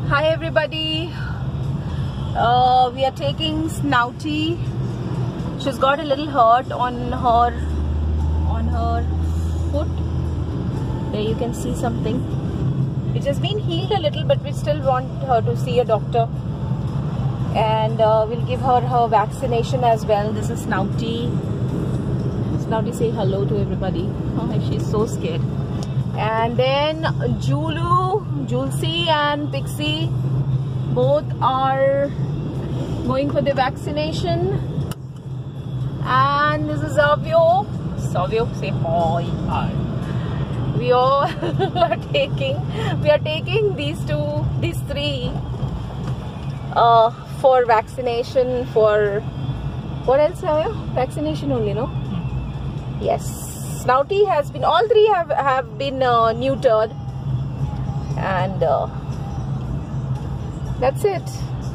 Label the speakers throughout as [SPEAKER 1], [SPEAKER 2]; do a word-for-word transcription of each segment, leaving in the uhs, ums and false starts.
[SPEAKER 1] Hi everybody. Uh, we are taking Snouty. She's got a little hurt on her on her foot. There you can see something. It has been healed a little, but we still want her to see a doctor. And uh, we'll give her her vaccination as well. This is Snouty. Snouty, say hello to everybody. Oh, she's so scared. And then Julu, Julcy and Pixie both are going for the vaccination. And this is Savio. Savio, say hi. Hi. We all are taking, we are taking these two, these three uh, for vaccination. For what else, Savio? Vaccination only, no? Yes. Snouty has been, all three have, have been uh, neutered, and uh, that's it.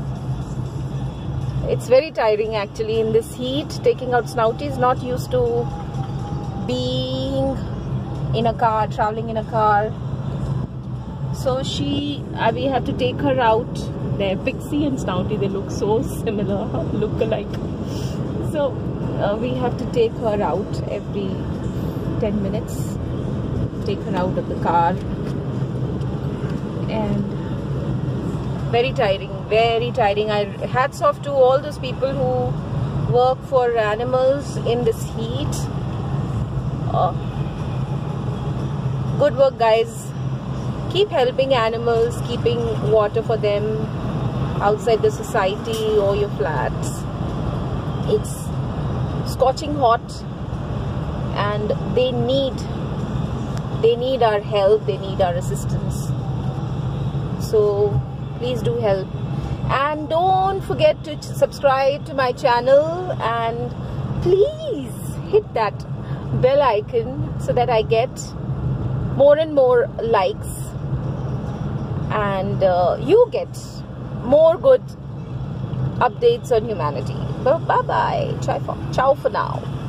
[SPEAKER 1] It's very tiring actually in this heat. Taking out Snouty is not used to being in a car, traveling in a car. So she, uh, we have to take her out. There, Pixie and Snouty, they look so similar, look alike. So uh, we have to take her out every ten minutes, take her out of the car. And very tiring, very tiring. I hats off to all those people who work for animals in this heat. Uh, good work, guys. Keep helping animals, keeping water for them outside the society or your flats. It's scorching hot, and they need they need our help, they need our assistance. So please do help, and don't forget to subscribe to my channel, and please hit that bell icon so that I get more and more likes, and uh, you get more good updates on humanity. Bye bye. Ciao for, ciao for now.